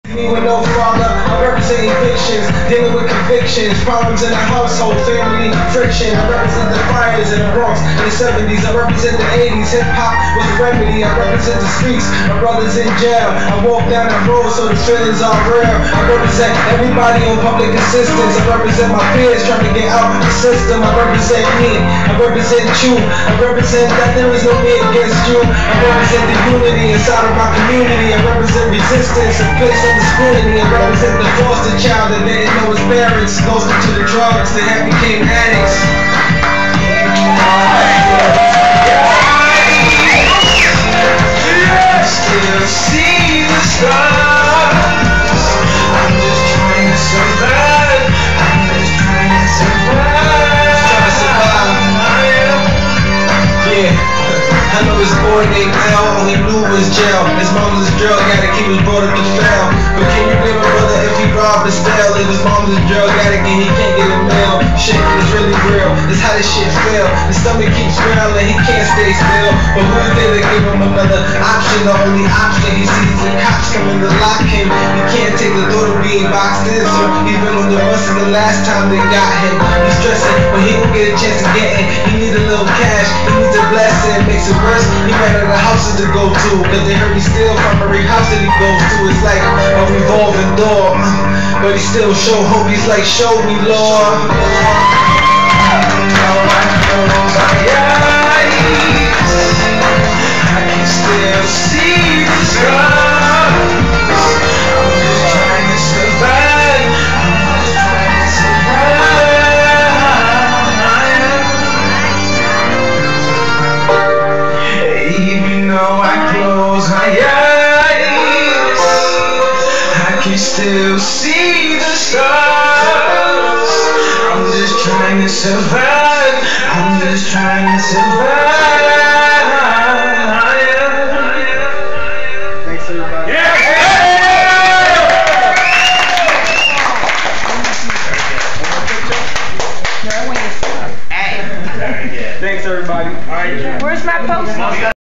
Me with no father, I represent evictions, dealing with convictions, problems in the household, family friction. I represent the fires in the Bronx in the 70s. I represent the 80s. Hip hop was the remedy. I represent the streets. My brother's in jail. I walk down the road so the feelings are real. I represent everybody on public assistance. I represent my peers trying to get out the system. I represent me. I represent you. I represent that there is no me against you. I represent the unity inside of my community. I represent resistance and place on the scrutiny. I represent the foster child that didn't know his parents, lost to the drugs that had became addicts. Still see the stars. I'm just trying to survive. I'm just trying to survive. Yeah, I know this boy named L, all he knew was jail. His mama's a drug addict, he was brought up to fail. But can you blame a brother if he robbed the stale? If his mama's a drug addict and he can't get a meal? Shit is really real, it's how this shit feel. His stomach keeps growling, he can't stay still. But who's there to give him another option? The only option he sees is the cops coming to lock him. He can't take the thought of being boxed in, so he's been on the run since the last time they got him. He's stressing, but he don't get a chance to get in. He needs a little cash, he needs a blessing. Makes it worse, he ran out of houses to go to, cause they heard he steal from every house that he goes to. It's like a revolving door, but he still show hope. He's like, show me, Lord. I can still see the stars. I'm just trying to survive. I'm just trying to survive. Even though I close my eyes, I can still see the stars. I'm just trying to survive. I'm just trying to survive. Thanks everybody. Yeah! Thanks everybody. All right. Where's my post?